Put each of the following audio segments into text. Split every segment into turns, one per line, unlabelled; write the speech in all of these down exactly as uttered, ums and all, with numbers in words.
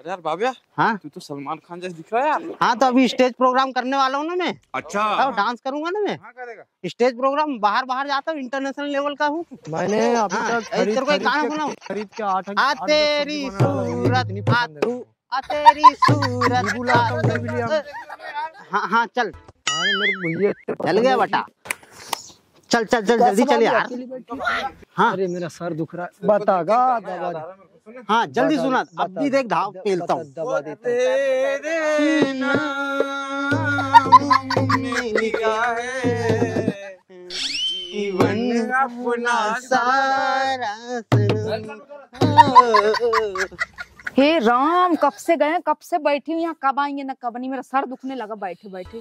अरे यार बाबिया,
हाँ
तू तो सलमान खान जैसे दिख रहा है यार।
हाँ तो अभी स्टेज प्रोग्राम करने वाला हूँ ना मैं।
अच्छा।
तो डांस करूंगा ना मैं।
हाँ करेगा।
स्टेज प्रोग्राम बाहर बाहर जाता हूँ, इंटरनेशनल लेवल का हूँ।
मैंने अभी
हाँ,
तक खरीद
तेरे को एक गाना
खरीद
सुनाऊं?
के खरीद के आठ
आ
आठ
तेरी सूरत आ तू आ तेरी सूरत आ- हाँ हाँ चल।
अरे मेरे को भैया
चल गया बेटा, चल चल चल जल्दी चल यार। हाँ
अरे मेरा सर दुख रहा है। बता गा दबा दे।
हाँ जल्दी सुना, अब भी देख धाव पेलता हूँ।
दबा देता
तेरे नाम में लिखा है जीवन अपना
सारा
हे राम, कब से गए, कब से बैठी हूँ यहाँ, कब आएंगे ना कब नहीं। मेरा सर दुखने लगा बैठे बैठे।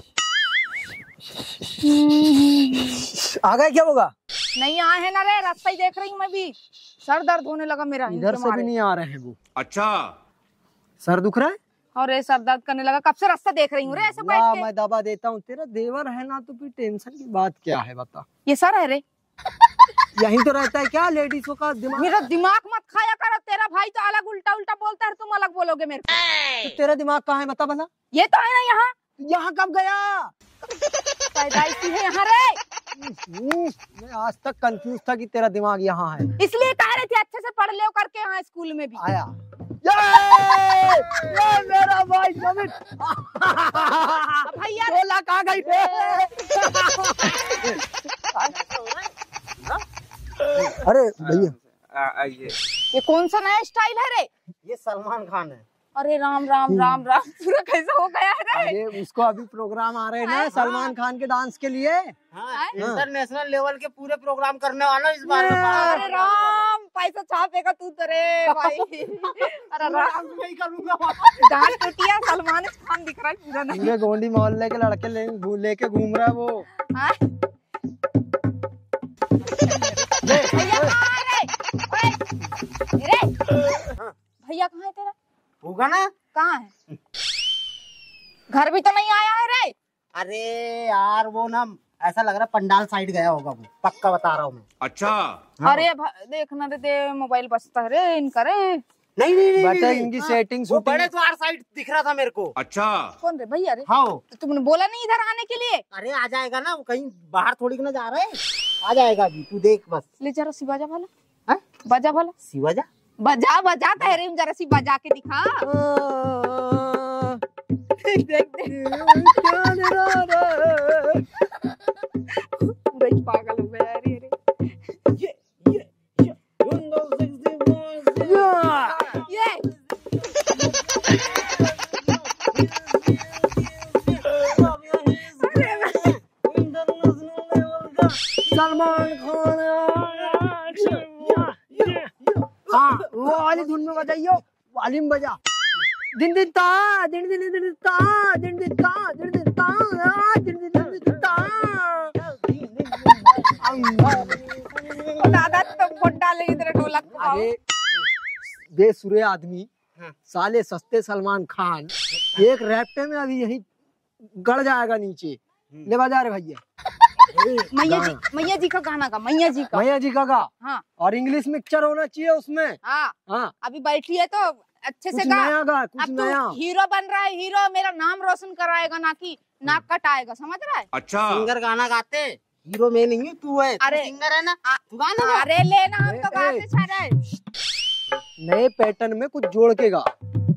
आ गए क्या होगा?
नहीं आए हैं ना रे, रास्ता ही देख रही हूँ मैं भी। सर दर्द होने लगा मेरा
इधर से भी नहीं आ रहे हैं वो।
अच्छा।
सर दुख रहा है
और ये सर दर्द करने लगा, कब से रास्ता देख रही हूँ रे ऐसे बैठ
ला,
के।
मैं दबा देता हूँ। तेरा देवर है ना तो फिर टेंशन की बात क्या है बता।
ये सर है रे,
यही तो रहता है क्या लेडीजों का दिमाग?
मेरा दिमाग मत खाया कर। तेरा भाई तो अलग उल्टा उल्टा बोलता है, तुम अलग बोलोगे मेरे को।
तो तेरा दिमाग कहाँ है बता भला?
ये तो है ना यहाँ,
यहाँ कब गया?
पैदाइशी है यहाँ रे।
मैं आज तक कंफ्यूज था कि तेरा दिमाग यहाँ है।
इसलिए कह रहे थे अच्छे से पढ़ ले करके यहाँ स्कूल में भी
आया। ये, ये मेरा भाई जमीन।
भैया
बोला कहाँ गई थे? अरे भैया
ये कौन सा नया स्टाइल है रे?
ये सलमान खान है।
अरे राम राम राम राम, पूरा कैसा हो गया है रे?
अरे उसको अभी प्रोग्राम आ रहे हैं ना सलमान खान के डांस के लिए।
हाँ, इंटरनेशनल लेवल के पूरे प्रोग्राम करने वाला इस बार में।
अरे राम, पैसा छापेगा तू तो रे भाई। अरे राम,
नहीं करूंगा।
डांस टूटिया, सलमान खान दिख रहा है पूरा नहीं।
पूरे गोंडी मोहल्ले के लड़के ले, लेके घूम रहा है वो।
हाँ? भैया कहाँ है रे? ओए, रे भैया कहाँ है तेरा?
होगा ना।
कहाँ है? घर भी तो नहीं आया है रे।
अरे यार वो ना ऐसा लग रहा है पंडाल साइड गया होगा वो, पक्का बता रहा हूँ मैं।
अच्छा।
अरे देखना रे, दे मोबाइल बचता है रे इनका रे।
नहीं नहीं नहीं,
बता
नहीं,
इनकी
हाँ,
सेटिंग
वो बड़े द्वार साइड दिख रहा था मेरे को।
अच्छा।
कौन रे भैया रे?
हाँ
तो तुमने बोला नहीं इधर आने के लिए?
अरे आ जाएगा ना, वो कहीं बाहर थोड़ी ना जा रहे हैं, आ जाएगा अभी, तू देख बस।
ले जरा सी बजा भला।
हाँ?
बजा भला,
शिवा जा।
बजा बजा कह रही हूँ, जरा सी बजा के दिखा। देख देख पूरा ही पागल हो गया। अरे अरे
ये ये ये
ये
सलमान खान। हाँ वो वाली धुन में बजाइयो, वाली में बजा। दिन दिन ता दिन दिन दिन दिन ता दिन दिन ता दिन दिन ता दिन दिन दिन दिन ता।
दादा तो फोट डाले इधर ढोलक को।
अरे बेसुरे आदमी, साले सस्ते सलमान खान एक रैप्टे में अभी यही गड़ जाएगा नीचे। ले बजा रे भैया।
मैया जी, मैया जी का गाना का, मैया जी का।
भैया जी का गा।
हाँ
और इंग्लिश मिक्सचर होना चाहिए उसमें।
हाँ,
हाँ
अभी बैठी है तो अच्छे से
कुछ
गा।
नया गा, कुछ
अब
नया।
तू हीरो बन रहा है, हीरो मेरा नाम रोशन कराएगा, ना कि नाक कटाएगा, समझ रहा है?
अच्छा।
सिंगर गाना गाते, हीरो में नहीं है, तू है।
अरे
सिंगर है ना, तू गाना गा।
अरे लेना, हम तो
ए,
गाते छा रहे।
नए पैटर्न में कुछ जोड़ के गा।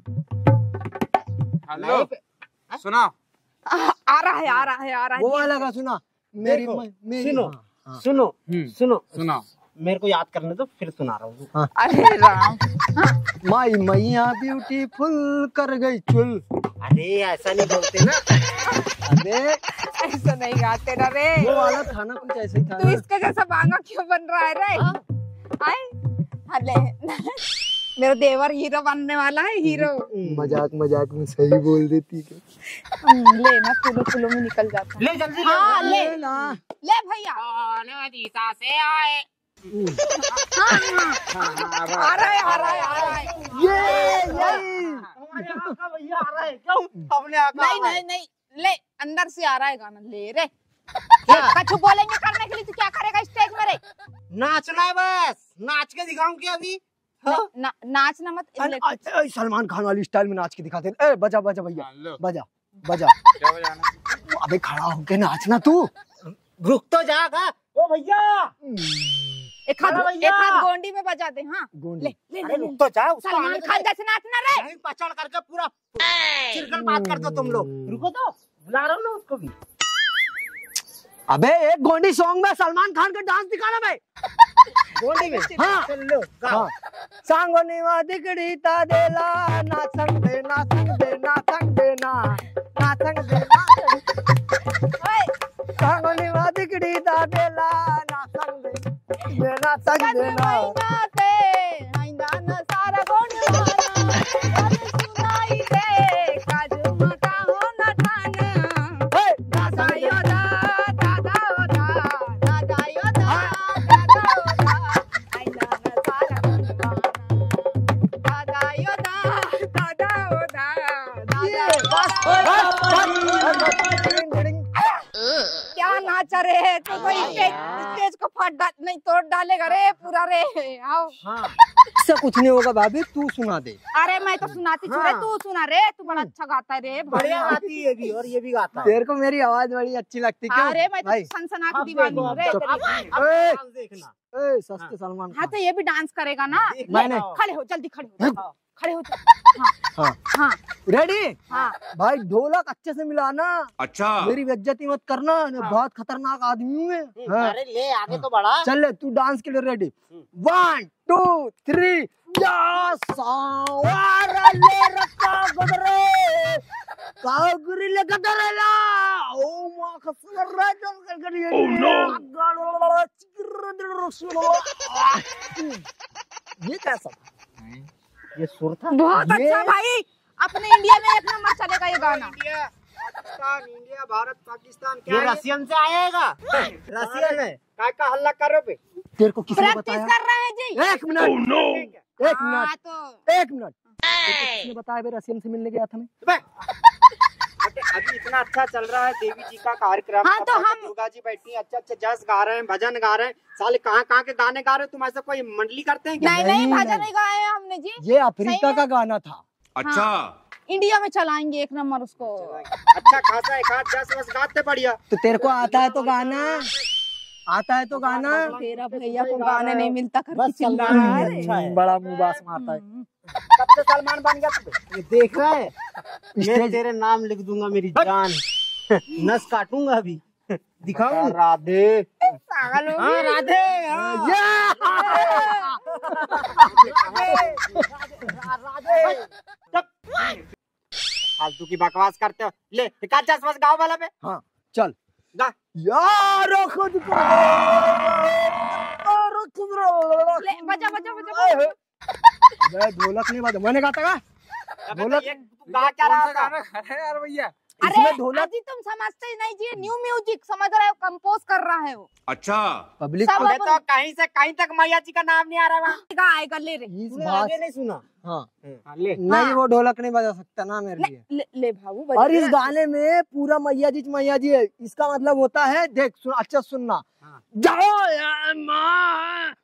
हेलो, सुना?
आ आ रहा है, आ रहा है, आ रहा है।
वो वाला गा सुना। मेरी
देखो,
मेरी
सुनो
हाँ, हाँ।
सुनो सुनो
सुना।
मेरे को याद करने दो, फिर सुना रहा हूँ।
अरे राम,
माई मैया ब्यूटीफुल कर गई चुल।
अरे ऐसा नहीं बोलते ना।
अबे
ऐसा नहीं गाते ना रे।
वो वाला था ना, कुछ ऐसे ही था
तू
ना।
इसका जैसा बांगा क्यों बन रहा है रे? आए अरे मेरा देवर हीरो बनने वाला है, हीरो।
मजाक मजाक में सही बोल देती है।
ले ना, फूलों फूलों में निकल जाता है।
ले जल्दी
हाँ
ले।
ले
ना
ले भैया।
से आए।
हाँ हाँ आ रहा है, आ रहा है, आ रहा है।
ये यही
हमारे आका भैया आ रहा है, क्यों? अपने आका
नहीं
आ रहा है।
नहीं नहीं, ले अंदर से आ रहा है गाना, ले रे। कछु बोलेंगे करने के लिए तो क्या करेगा स्टेज में रे?
नाचना है बस, नाच के दिखाऊं क्या अभी?
हाँ?
ना, नाचना मत
अरे,
इलेक्ट्रिक-
अरे, सलमान खान वाली स्टाइल में नाच के दिखाते हैं। ए बजा बजा भैया,
हाँ, लो
बजा बजा।
क्या बजाना?
अबे खड़ा होके नाचना तू।
रुक तो जागा ओ भैया।
एक हाथ
अरे भैया।
एक हाथ गोंडी में बजा दे। हाँ
गोंडी।
ले ले
अरे
ले,
रुक
ले।
तो जा, उसको
सलमान
आने दे।
खान जैसे नाचना रे।
यहीं पछाड़ करके पूरा चिरकल बात कर दो तुम लोग। रुको तो, बुला रहा हूँ ना उसको भी।
अबे एक गोंडी सॉन्ग में सलमान खान का डांस दिखाना भाई।
गोंडी में
हाँ।
चल लो गाओ।
हाँ। सांगोनी वा दिकड़ी ता देला नाचंग दे नाचंग दे नाचंग दे ना नाचंग दे नाचंग।
ओए
सांगोनी वा दिकड़ी ता देला नाचंग दे दे नाचंग दे ना।
महीना ते आइंदा न सारा गोंडवाना गाने सुनाई दे काजू मका हो न ठाना
हे,
दादा यो दा दादा ओ दा दादा यो दा दादा ओ दा आइंदा न सारा गोंडवाना दादा यो दा दादा ओ दा दादा
ये
यो
बस
दा।
बस बस डिडिंग डिडिंग।
क्या नाचा रे तू तो स्टेज स्टेज को फट डाल नहीं तोड़ डालेगा रे पूरा रे। आओ
हाँ
इससे कुछ नहीं होगा भाभी, तू सुना दे।
अरे मैं तो सुनाती छू रे
हाँ।
तू सुना रे तू बड़ा अच्छा गाता है रे
बढ़िया गाती है ये भी और ये भी गाता है।
तेरे को मेरी आवाज बड़ी अच्छी लगती क्यों
अरे मैं तो
भाई?
सनसना की
अब
दीवानी
देखो,
हूँ रे
अब
तेरी।
अब- अब
ए!
डांस देखना।
ए, सस्ते सलमान
हाँ
खान।
तो ये भी डांस करेगा ना।
देख
ले,
मैंने-
खड़े हो जल्दी खड़े हो
हाँ।
खड़े हो हाँ
हाँ
हाँ
रेडी
हाँ
भाई, ढोलक अच्छे से मिलाना।
अच्छा
मेरी बेइज्जती मत करना, मैं
हाँ।
बहुत खतरनाक आदमी हूँ मैं। हाँ।
अरे ले आगे तो बढ़ा।
चल ले तू डांस के लिए रेडी। वन टू थ्री या सावारा ले रखा गदरे कागुरी ले गदरेला ओ मा खसर राजा कर ये
Oh, no.
ये कैसा था?
ये सुर था।
बहुत
ये-
अच्छा भाई अपने इंडिया में एक नंबर चलेगा ये गाना।
इंडिया पाकिस्तान इंडिया भारत पाकिस्तान क्या ये रशियन से आएगा। रशियन है काय का हल्ला कर रहे पे।
तेरे को किसने
प्रैक्टिस
बताया?
कर रहे हैं जी।
एक मिनट
Oh, no.
एक
हाँ
मिनट
तो
एक मिनट तेरे को किसने बताया बे रसियन से मिलने गया था मैं?
बे, बटे अभी इतना अच्छा चल रहा है देवी जी का कार्यक्रम।
हाँ, तो
अब
हम-
दुर्गा जी बैठी हैं, अच्छे अच्छे जस गा रहे हैं, भजन गा रहे हैं। साले कहाँ कहाँ के गाने गा रहे हो तुम? ऐसा कोई मंडली करते हैं क्या?
नहीं नहीं
नहीं,
भजन
नहीं।
नहीं गाए हैं हमने जी।
ये अफ्रीका
सही
का गाना था।
अच्छा
इंडिया में चलाएंगे एक नंबर उसको।
अच्छा खासा एक आध जस वस गाते बढ़िया।
तो तेरे को आता है तो गाना, आता है तो गाना।
तेरा भैया को गाने नहीं मिलता कर
बस चल रहा है, अच्छा है।
बड़ा मुबास मारता है।
कब से सलमान बन गया तू? ये देख रहा है मैं
स्टेज-
तेरे नाम लिख दूंगा मेरी जान। नस काटूंगा अभी। दिखाऊं राधे।
पागल हो
हाँ
गई।
राधे हाँ। राधे चुप। फालतू की बकवास करते हो। ले एक आध जस वस गाँव वाला पे
हाँ चल
गा।
यार खुद को
ले, बजा बजा बजा बजा।
अबे ढोलक नहीं बजा, मैंने गाता का
अबे
ढोलक-
तो ये तू गा क्या रहा था?
अरे यार भैया
अरे
इसमें ढोलक-
अजी तुम समझते ही नहीं जी न्यू म्यूजिक समझ रहे हो कंपोज कर रहा है वो।
अच्छा
पब्लिक
सब
अबे
अपन-
तो कहीं से कहीं तक मैया जी का नाम नहीं आ रहा वहाँ।
आएगा आएगा ले रे
इस
तूने
बात
आगे नहीं सुना।
हाँ
हाँ, ले
नहीं
हाँ।
वो ढोलक नहीं बजा सकता ना मेरे
ले,
लिए।
ले, ले भाऊ
और
बजा
इस
रे।
गाने में पूरा मैया जी मैया जी है। इसका मतलब होता है, देख सुन, अच्छा सुनना।
हाँ।
जाओ या माँ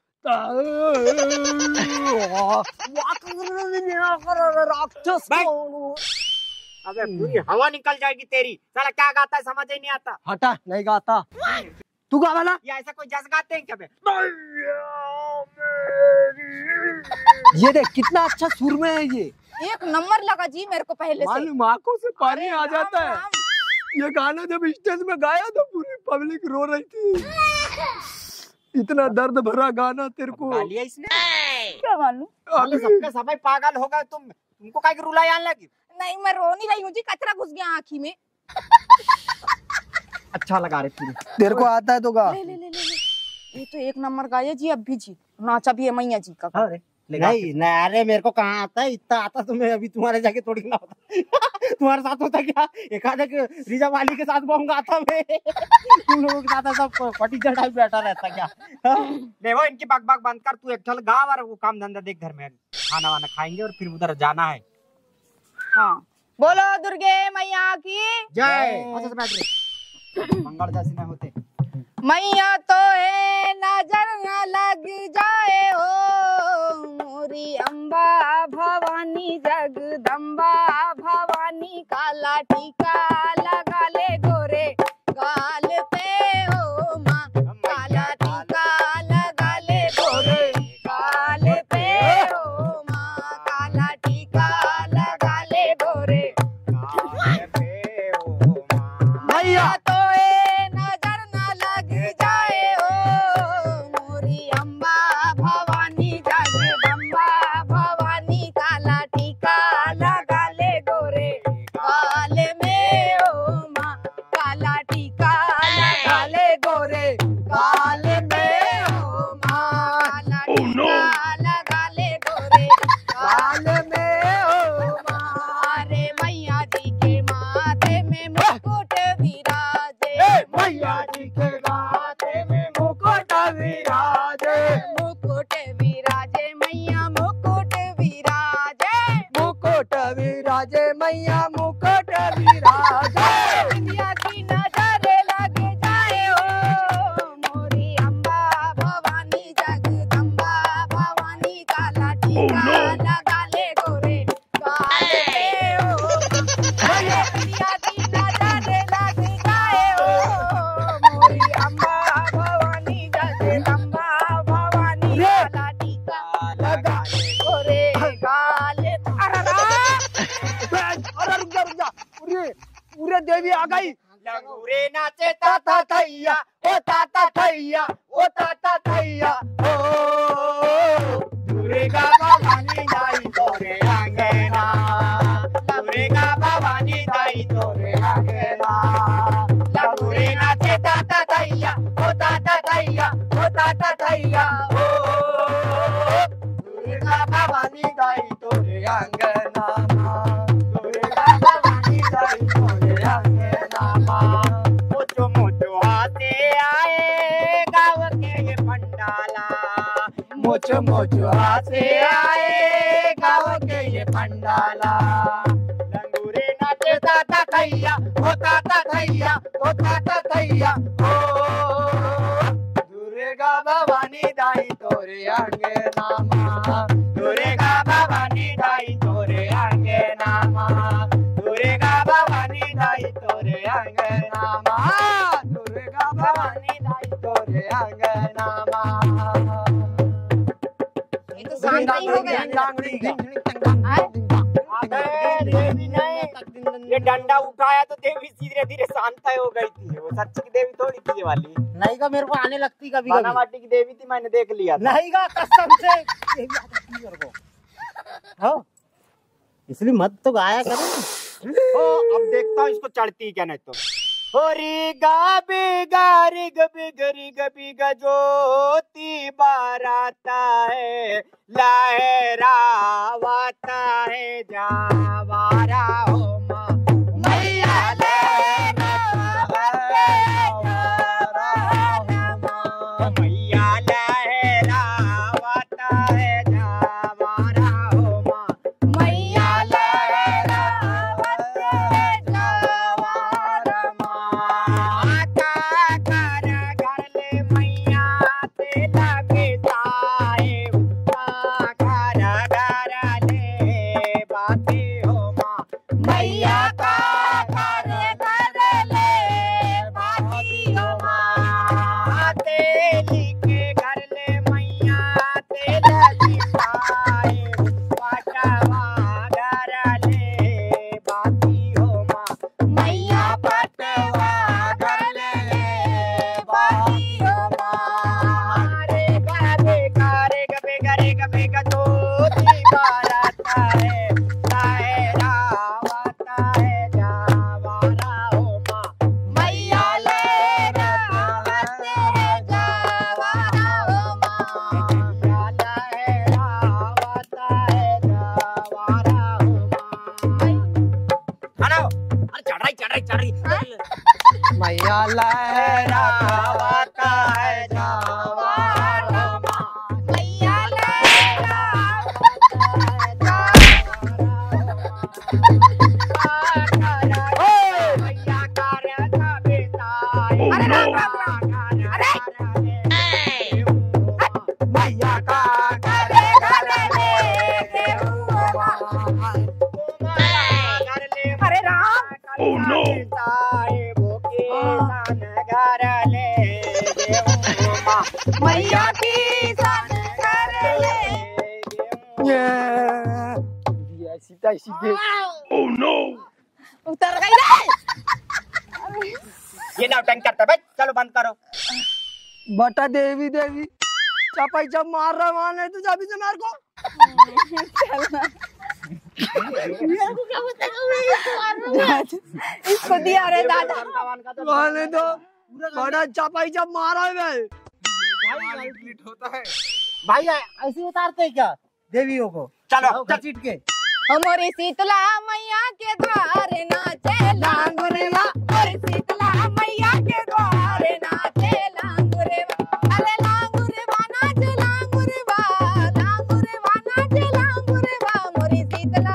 राक्षस
भाई।
को-
अबे पूरी हवा निकल जाएगी तेरी। साला क्या गाता है समझ ही नहीं आता।
हटा, नहीं गाता। तू गा वाला।
ये ऐसा कोई जस गाते हैं क्या बे?
ये देख कितना अच्छा सुर में है ये।
एक नंबर लगा जी मेरे को पहले से।
मालूम आंखों से पानी आ
राम,
जाता है।
राम।
ये गाना जब स्टेज में गाया तो पूरी पब्लिक रो रही थी। इतना दर्द भरा गाना तेरे को।
गा लिया इसने।
क्या मालूम।
साले सबके समय पागल हो गए तुम। तुमको काहे की रुलाई आने लगी?
नहीं मैं रो नहीं रही हूँ जी कचरा घुस गया आँखी में।
अच्छा लगा रहे पूरी।
तेरे को आता है तो गा।
ले ले ले ले ले। ये तो एक नंबर गाया जी अब भी जी नाचा भी है मैया जी का।
अरे नहीं नहीं अरे मेरे को कहाँ आता है इतना आता तो मैं अभी तुम्हारे जाके थोड़ी ना होता। तुम्हारे साथ होता क्या? एक आधे के रिजा वाली के साथ बहूंगा आता मैं। तुम लोगों के साथ सब फटी चढ़ाई बैठा रहता क्या? देखो इनकी बक बक बंद कर। तू एक चल गा और वो काम धंधा देख। घर में खाना वाना खाएंगे और फिर उधर जाना है।
हाँ बोलो दुर्गे मैया की
जय। अच्छा से बैठ रहे मंगल जैसे में होते।
मैया तो है नजर न लग जाए हो मोरी अम्बा भवानी जगदम्बा भवानी काला टीका लगा ले गोरे गाल पे ओ माँ काला टीका लगा ले गोरे गाल पे ओ माँ काला टीका लगा ले गोरे गाल पे ओ माँ
मैया
तो ए नजर न लग जाए ओ मोरी अम्बा भवानी जगदम्बा भवानी काला टीका लगा ले गोरे गाल में ओ माँ काला टीका लगा ले गोरे गाल में ओ माँ काला टीका लगा ले गोरे गाल में ओ माँ रे मैया जी के माथे में मुकुट विराजे
मैया जी के माथे में मुकुट विराजे
मुकुट विराजे मैया मुकुट विराजे
मुकुट विराजे मैया मुकुट विराजे
इंडिया की नजर लग जाए ओ मोरी अम्बा भवानी जगदम्बा भवानी काला टीका लगा ले गोरे गाल पे ओ माँ इंडिया की नजर लग जाए ओ मोरी अम्बा भवानी जगदम्बा भवानी काला टीका लगा ले गोरे गाल अरे
अरे रुक जा रुक जा पूरे पूरे देवी आ गई
लंगूरे नाचे ताता थैया ओ ताता थैया ओ ताता थैया ओ दुर्गा भवानी दाई तोरे आंगना दुर्गा भवानी दाई तोरे आंगना लंगूरे नाचे ताता थैया ओ ताता थैया ओ ताता थैया ओ दुर्गा भवानी दाई तोरे आंगना दुर्गा भवानी दाई तोरे आंगना मोचो मोचो हाथे आए गाँव के ये पंडाला मोचो मोचो हाथे आए गाँव के ये पंडाला लंगूरे नाचे ताता थैया ओ ताता थैया ओ ताता थैया ओ दुर्गा भवानी दाई तोरे अंगना माँ दुर्गा भवानी दाई तोरे अंगना माँ दुर्गा भवानी दाई तोरे अंगना माँ दुर्गा भवानी दाई तोरे अंगना माँ
ये तो शांत ही हो गया
ये डंडा उठाया तो देवी धीरे धीरे शांत हो गई थी। वो सच्ची की देवी थोड़ी थी ये वाली,
नहीं का मेरे को आने लगती कभी
बाना
कभी
माटी की देवी थी, मैंने देख लिया था।
नहीं का कसम से देवी आ जाती है मेरे को हाँ इसलिए मत तो गाया करो।
ओ, अब देखता हूँ इसको चढ़ती है क्या नहीं तो। हो री गा बिगा रि ग बिग रि ग बिग ज्योति बाराता है लहरावाता है जावारा हो माँ मैया लहरावाता है जावारा हो मैया लहरावाता है जावारा हो माँ
मैया लहरावते जवार
माता कर घर ले मैया ते लगे जाए घर घर ले बाती हो माँ
मैया का घर घर ले बाती हो माँ
तेली के घर ले मैया ते लगी जाए पटवा घर ले बाती हो माँ
मैया पटवा घर ले बाती हो माँ
रे गे गे गे गे गे गे गे ज्योति बाराता है लहरावाता है जावारा हो माँ
मैया लहरावते जवारा हो माँ
लहरावाता है जावारा हो माँ अरे चढ़ रही चढ़ रही चढ़ रही
मैया
लहरावाता है जावारा हो माँ
मैया लहरावते
मैया कर का बेटा
अरे राम राम राम अरे
मैया का
घरे घरे मैया की शान कर ले।
ये सीधा सीधे
उतर गई रे।
ये नौटंकी करता है भाई, चलो बंद करो।
बटा देवी देवी चपाई जब मार रहा मान है तो जाबी से मार को।
इसको दिया रे दादा।
माने तो बड़ा चपाई जब मारा है भाई।
भाई ऐसे उतारते हैं क्या देवियों को?
चलो चल।
चीट के
हमारी शीतला मैया के द्वार नाचे लांगुरेवा। हमारी शीतला मैया के द्वार नाचे लांगुरेवा। अरे लांगुरेवा नाचे लांगुरेवा, लांगुरेवा नाचे लांगुरेवा। मोरी शीतला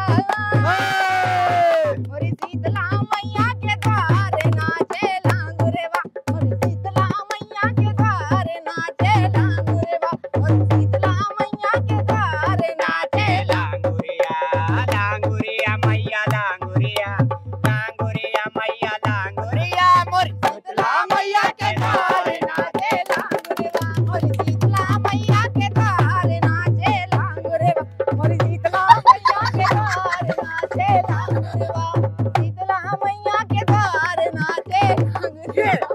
मोरी शीतला मैया के द्वार नाचे लांगुरेवा। मोरी शीतला मैया के द्वार नाचे लांगुरेवा। मोरी शीतला मैया के द्वार नाचे
लांगुरिया लांगुरिया मैया लांगुरिया, लांगुरिया मैया लांगुरिया मोर
शीतला मैया के द्वार नाचे लांगुरेवा। मोरी शीतला मैया के द्वार नाचे लांगुरेवा। मोरी शीतला मैया के द्वार नाचे लांगुरेवा। शीतला मैया के द्वार नाचे लांगुरेवा।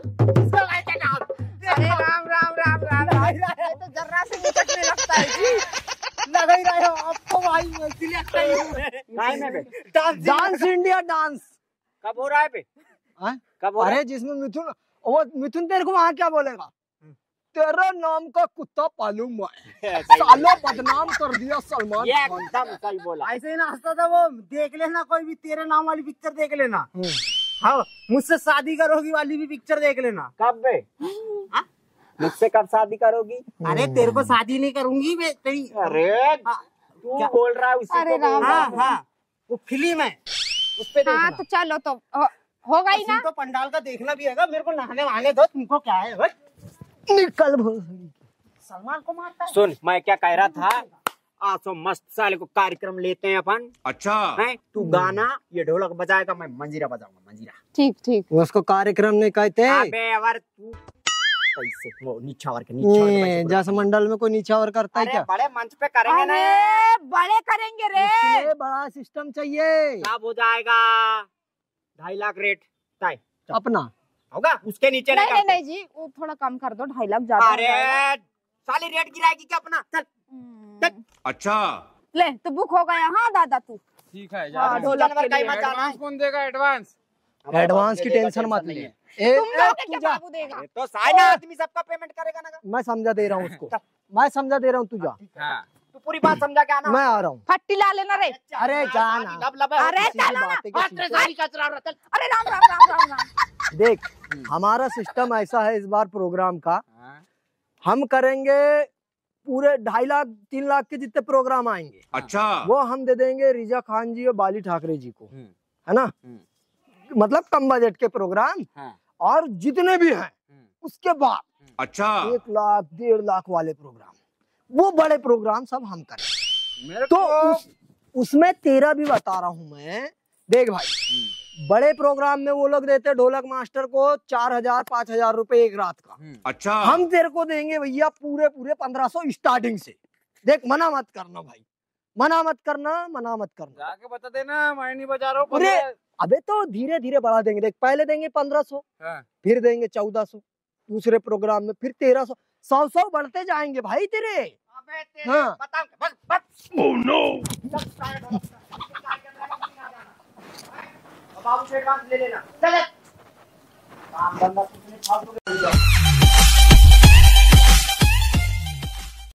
अरे राम राम राम राम। ये तो जर्रा से निकटने लगता है जी।
लग ही रहा है आपको भाई, इसलिए अच्छा ही हूँ मैं।
काय में बे?
Dance India dance.
कब हो रहा है बे?
हाँ?
कब हो रहा है?
अरे जिसमें मिथुन वो मिथुन तेरे को वहाँ क्या बोलेगा? तेरा नाम का कुत्ता पालू मैं, सालों बदनाम कर दिया सलमान
ये
खान।
एकदम सही बोला।
ऐसे ही ना हंसता था वो। देख लेना कोई भी तेरे नाम वाली पिक्चर देख लेना। हाँ, मुझसे शादी करोगी वाली भी पिक्चर देख लेना।
कब बे? मुझसे कब शादी करोगी?
अरे तेरे को शादी नहीं करूंगी मैं तेरी।
अरे तू बोल रहा है उसी
अरे
को बोल
राम।
रहा
हाँ
है।
हाँ, वो फिल्म है, उस पे
हाँ
देखना।
तो चलो तो हो, हो गई ना।
तो पंडाल का देखना भी है। मेरे को नहाने वहाने दो, तुमको क्या है भाई?
निकल
सलमान को मारता है।
सुन, मैं क्या कह रहा था, आज तो मस्त साले को कार्यक्रम लेते हैं अपन।
अच्छा
हैं? तू गाना, ये ढोलक बजाएगा, मैं मंजीरा बजाऊंगा, मंजीरा।
ठीक ठीक।
उसको कार्यक्रम नहीं कहते।
अबे अवर तू कैसे वो नीछावर के नीछावर के
ये
पैसे
जस मंडल में कोई नीचावर करता है
अरे
क्या?
बड़े मंच पे करेंगे ना।
अरे बड़े करेंगे रे।
इसलिए बड़ा सिस्टम चाहिए
कब हो जाएगा? ढाई लाख रेट तय
अपना।
होगा, उसके नीचे
नहीं नहीं
करते।
नहीं जी, वो थोड़ा कम कर दो, ढाई लाख ज्यादा हो
अरे
जाएगा।
साली रेट गिराएगी क्या अपना? चल
हम्म,
अच्छा
ले तो बुक हो गया। हाँ दादा तू
ठीक है
हाँ, ढोलक
जानवर
के
का ही
लिए।
मत जाना
एडवांस कौन देगा एडवांस?
एडवांस की टेंशन मत ले। ए,
तुम
ए,
लोग
तू
क्या
जा।
बाबू देगा।
ये तो साइना आदमी सबका पेमेंट करेगा ना।
मैं समझा दे रहा हूँ उसको। मैं समझा दे रहा हूँ, तू जा।
हाँ
तू पूरी बात समझा के आना।
मैं आ रहा हूँ।
फट्टी ला लेना रे।
अरे जाना।
लब लब
अरे
किसी की
चलो ना।
बातें के पीछे।
अरे राम राम राम राम राम।
देख हमारा सिस्टम ऐसा है इस बार प्रोग्राम का,
हाँ।
हम करेंगे पूरे ढाई लाख तीन लाख के जितने प्रोग्राम आएंगे
अच्छा
वो हम दे देंगे रिजा खान जी और बाली ठाकरे जी को,
हम्म,
है ना।
हम्म।
मतलब कम बजट के प्रोग्राम,
हाँ।
और जितने भी हैं उसके बाद
अच्छा
एक लाख डेढ़ लाख वाले प्रोग्राम, वो बड़े प्रोग्राम सब हम करें।
मेरे
तो
को
उस, उसमें तेरा भी बता रहा हूँ मैं। देख भाई, बड़े प्रोग्राम में वो लोग देते ढोलक मास्टर को चार हजार पाँच हजार रुपए एक रात का।
अच्छा
हम तेरे को देंगे भैया पूरे पूरे पंद्रह सौ स्टार्टिंग से। देख मना मत करना भाई, मना मत करना, मना मत करना।
जाके बता देना, मैं नहीं बजा रहा हूँ।
अरे अबे तो धीरे धीरे बढ़ा देंगे। देख पहले देंगे पंद्रह सौ,
हाँ।
फिर देंगे चौदह सौ, दूसरे प्रोग्राम में फिर तेरह सौ, सौ सौ बढ़ते जाएंगे भाई तेरे।
अबे तेरे
हाँ।
बताओ बस बस।
ओह नो
बाबू से एडवांस ले लेना। चल काम धंधा कुछ नहीं, फालतू के